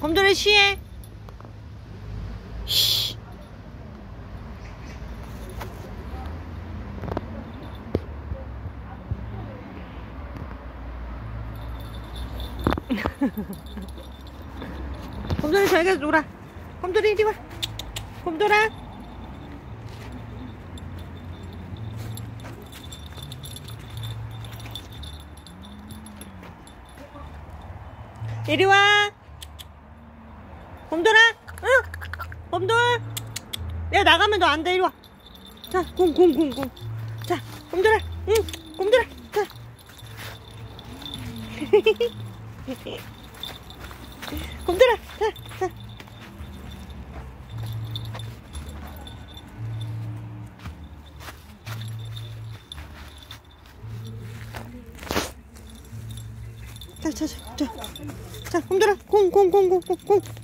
곰돌이 쉬해. 쉬. 곰돌이 저기 가서 놀아. 곰돌이 이리 와. 곰돌아. 이리 와. 곰돌아. 응. 곰돌. 내가 나가면 너 안 돼. 이리 와. 자, 공. 자, 곰돌아. 응. 곰돌아. 자. 곰돌아. 자, 자. 자, 곰돌아. 공.